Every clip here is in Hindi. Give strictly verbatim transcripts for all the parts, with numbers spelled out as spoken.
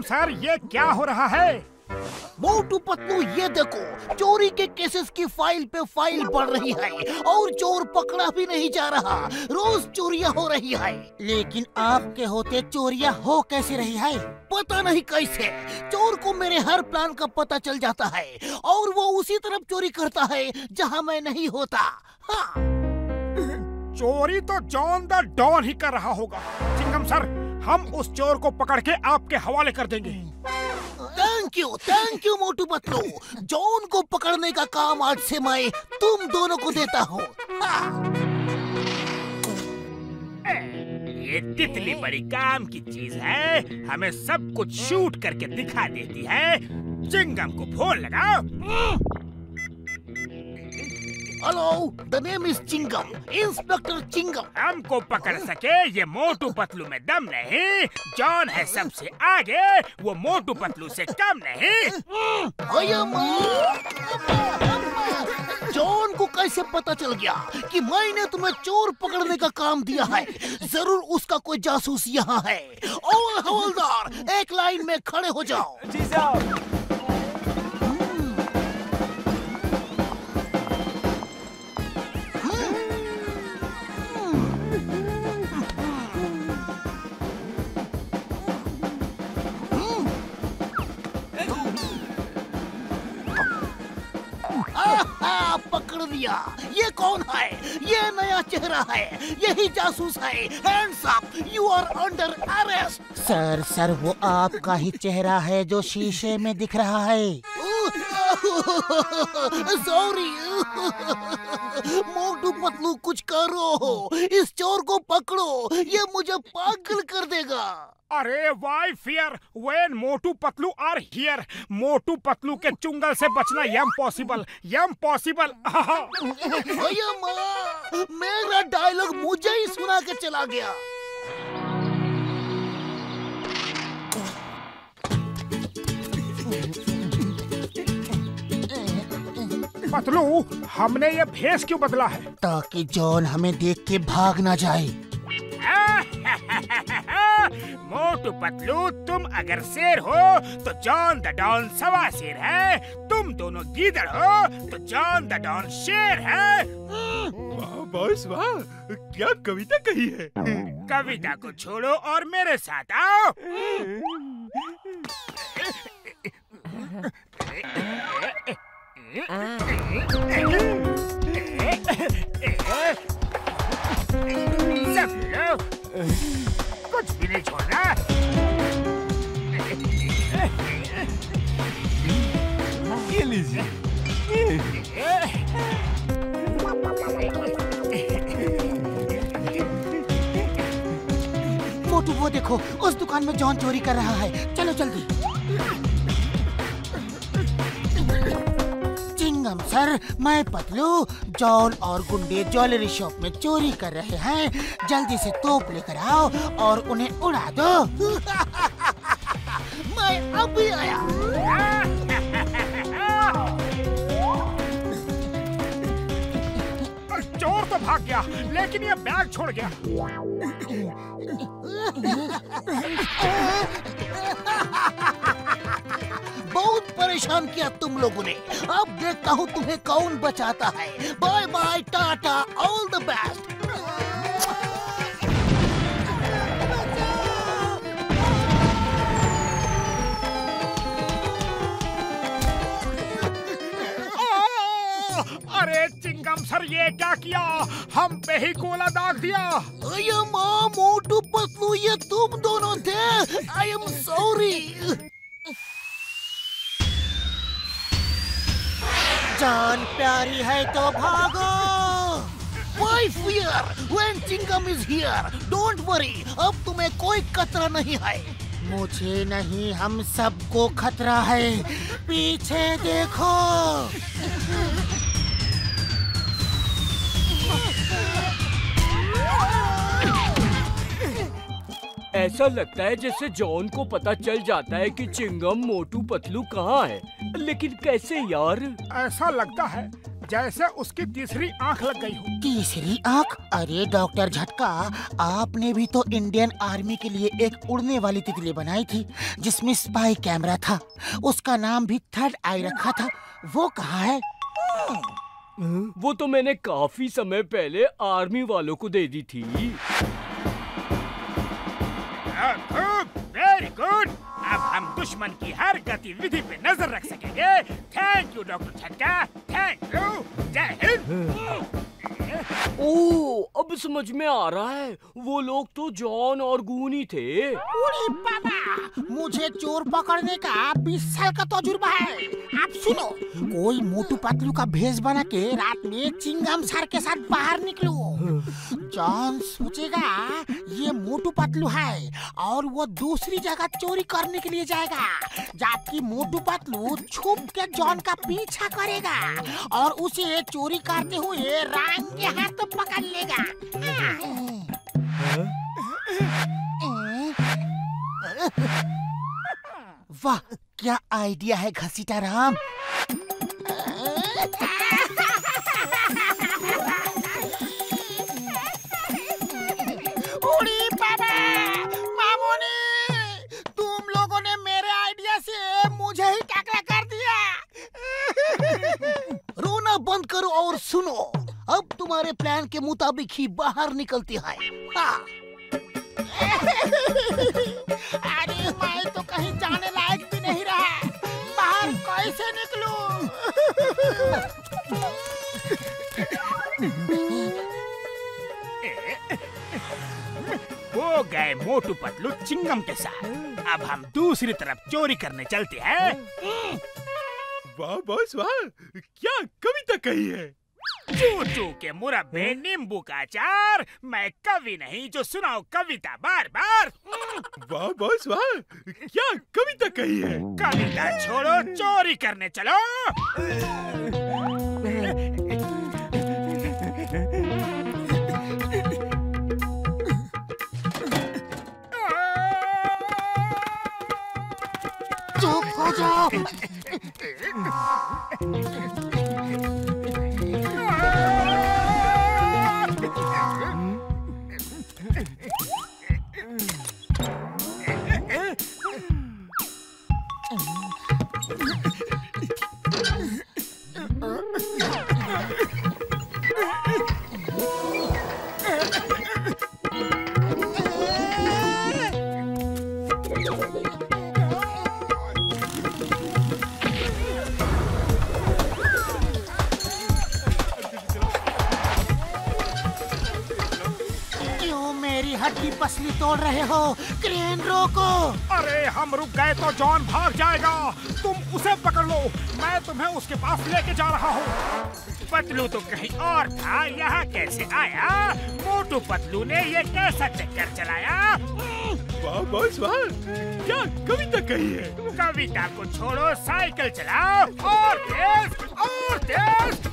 सर, ये क्या हो रहा है? मोटू पतलू, ये देखो, चोरी के केसेस की फाइल पे फाइल बढ़ रही है और चोर पकड़ा भी नहीं जा रहा। रोज चोरियां हो रही है। लेकिन आपके होते चोरियां हो कैसे रही है? पता नहीं कैसे चोर को मेरे हर प्लान का पता चल जाता है और वो उसी तरफ चोरी करता है जहां मैं नहीं होता। हाँ। चोरी तो जॉन द डॉन ही कर रहा होगा। चिंगम सर, हम उस चोर को पकड़ के आपके हवाले कर देंगे। Thank you, thank you Motu Patlu. John को पकड़ने का काम आज से मैं तुम दोनों को देता हूँ। ये तितली बड़ी काम की चीज है, हमें सब कुछ शूट करके दिखा देती है। चिंगम को फोन लगाओ। Hello, the name is Chingum, inspector Chingum. हमको पकड़ सके ये मोटू पतलू में दम नहीं। जॉन है सबसे आगे, वो मोटू पतलू से कम नहीं। जॉन को कैसे पता चल गया कि मैंने तुम्हें चोर पकड़ने का काम दिया है? जरूर उसका कोई जासूस यहाँ है। और हवलदार, एक लाइन में खड़े हो जाओ। जी साहब। पकड़ लिया। ये कौन है? ये नया चेहरा है, यही जासूस है। Hands up, you are under arrest. Sir sir वो आपका ही चेहरा है जो शीशे में दिख रहा है। सॉरी। मोटू पतलू, कुछ करो, इस चोर को पकड़ो, ये मुझे पागल कर देगा। अरे why fear when Motu Patlu are here. Motu Patlu के चुंगल से बचना इम्पॉसिबल, इम्पॉसिबल। मेरा डायलॉग मुझे ही सुना के चला गया। पतलू, हमने ये भेष क्यों बदला है? ताकि जॉन हमें देख के भाग ना जाए। मोटू पतलू, तुम अगर शेर हो तो जॉन द डॉन सवा शेर है। तुम दोनों गीदड़ हो तो जॉन द डॉन शेर है। वाह बॉस वाह, क्या कविता कही है। कविता को छोड़ो और मेरे साथ आओ। सब लोग कुछ भी नहीं छोड़ना। ये लीजिए। मोटू, वो देखो, उस दुकान में जॉन चोरी कर रहा है। चलो जल्दी। चिंगम सर, मैं पतलू, जॉन और गुंडे ज्वेलरी शॉप में चोरी कर रहे हैं। जल्दी से तोप लेकर आओ और उन्हें उड़ा दो। मैं अभी आया। चोर तो भाग गया, लेकिन ये बैग छोड़ गया। बहुत परेशान किया तुम लोगों ने। अब देखता हूँ तुम्हें कौन बचाता है। Bye bye, tata, all the best. अरे चिंगम सर, ये क्या किया? हम पे ही गोला दाग दिया। अये माँ, मोटू पतलू, ये तुम दोनों थे। I am sorry. जान प्यारी है तो भागो। Why fear when Chingam is here? Don't worry, अब तुम्हें कोई खतरा नहीं है। मुझे नहीं, हम सबको खतरा है। पीछे देखो। ऐसा लगता है जैसे जॉन को पता चल जाता है कि चिंगम मोटू पतलू कहाँ है, लेकिन कैसे यार? ऐसा लगता है जैसे उसकी तीसरी आंख लग गई हो। तीसरी आंख? अरे डॉक्टर झटका, आपने भी तो इंडियन आर्मी के लिए एक उड़ने वाली तितली बनाई थी जिसमें स्पाई कैमरा था। उसका नाम भी थर्ड आई रखा था। वो कहाँ है? वो तो मैंने काफी समय पहले आर्मी वालों को दे दी थी। Very good. अब हम दुश्मन की हर गतिविधि पे नजर रख सकेंगे। Thank you doctor Jhatka, thank you. जय हिंद। ओह, अब समझ में आ रहा है, वो लोग तो जॉन और गूनी थे। अरे बाबा, मुझे चोर पकड़ने का बीस साल का तजुर्बा है। आप सुनो, कोई मोटू पतलू का भेष बना के रात में चिंगम सर के साथ बाहर निकलो। जॉन सोचेगा ये मोटू पतलू है और वो दूसरी जगह चोरी करने के लिए जाएगा, जबकि मोटू पतलू छुप के जॉन का पीछा करेगा और उसे चोरी करते हुए रंगे हाथ पकड़ लेगा। वाह, क्या आइडिया है घसीटा राम। उड़ी बाबा, मामूनी, तुम लोगों ने मेरे आइडिया से मुझे ही टकरा कर दिया। रोना बंद करो और सुनो। अब तुम्हारे प्लान के मुताबिक ही बाहर निकलती है। हाँ। अरे मैं तो कहीं जाने लायक भी नहीं रहा, बाहर कैसे निकलूं? वो गए मोटू पतलू चिंगम के साथ। अब हम दूसरी तरफ चोरी करने चलते हैं। वाह बॉस वाह, क्या कविता कही है। चूचू के मुरब्बे नींबू का अचार। मैं कवि नहीं जो सुनाओ कविता बार बार। वाह बॉस वाह, क्या कविता कही है। कविता छोड़ो, चोरी करने चलो। चुप हो जाओ। हड्डी पसली तोड़ रहे हो, क्रेन रोको। अरे हम रुक गए तो जॉन भाग जाएगा, तुम उसे पकड़ लो, मैं तुम्हें उसके पास लेके जा रहा हूँ। पतलू तो कहीं और था, यहाँ कैसे आया? मोटू पतलू ने ये कैसा चक्कर चलाया? वाह बॉस वाह, क्या कविता कही है। कविता को छोड़ो, साइकिल चलाओ और तेज और तेज।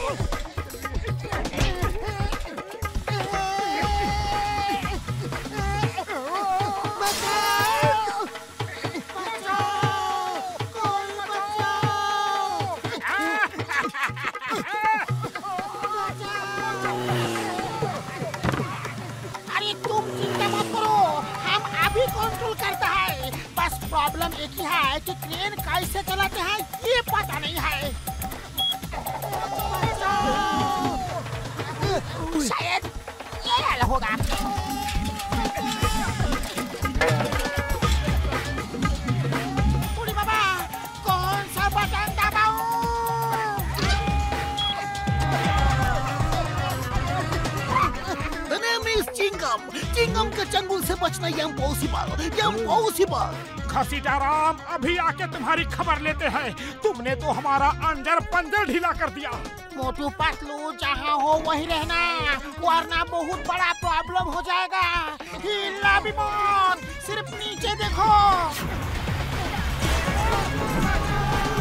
कंट्रोल करता है, बस प्रॉब्लम एक ही है कि क्रेन कैसे चलाते हैं ये पता नहीं है। शायद ये हल होगा। बाबा, कौन सा बटन दबाऊं? चिंगम चिंगम के चंगुल से बचना इम्पॉसिबल, इम्पॉसिबल। घसीटाराम, अभी आके तुम्हारी खबर लेते हैं। तुमने तो हमारा अंजर पंजर ढीला कर दिया। मोटू पतलू, जहाँ हो वहीं रहना, वरना बहुत बड़ा प्रॉब्लम हो जाएगा। हिलना भी मत, सिर्फ नीचे देखो।